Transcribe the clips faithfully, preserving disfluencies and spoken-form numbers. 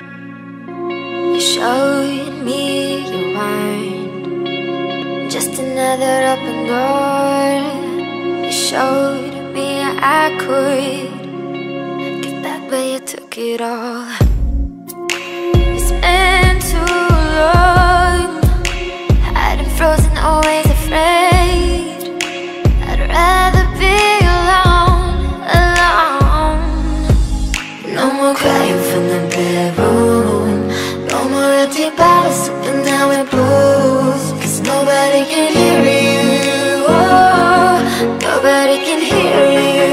You showed me you weren't just another open door. You showed me I could give back, but you took it all. It's been too long, hiding frozen, always afraid. I'd rather be alone, alone. No more crying from the bedroom, no more empty bottles sipping down with booze. Cause nobody can hear you, oh, nobody can hear you.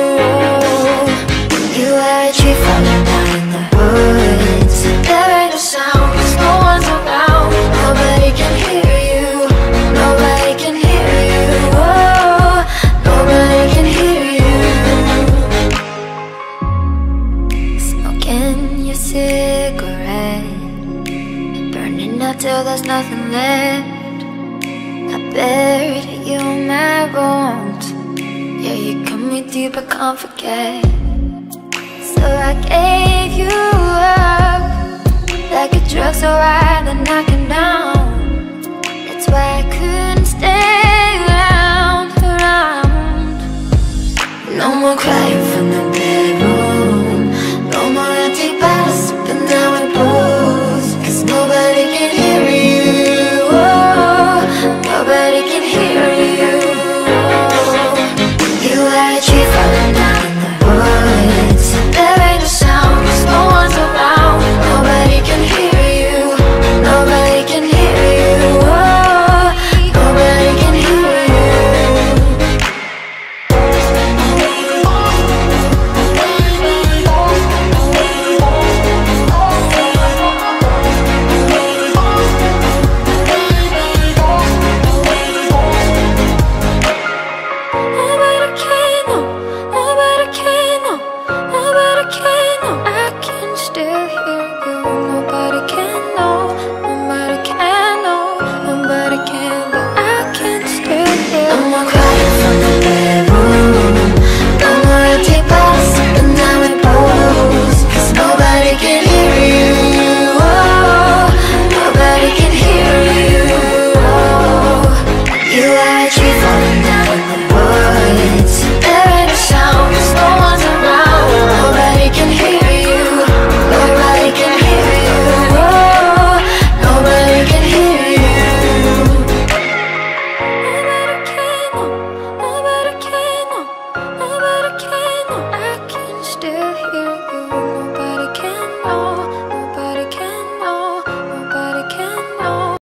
You are a tree falling down in the woods. There ain't no sound cause no one's around. Nobody can hear you, nobody can hear you, oh, nobody can hear you. Smoking your cigarette, burning up till there's nothing left. I buried you in my bones. Yeah, you cut me deep, I can't forget. So I gave you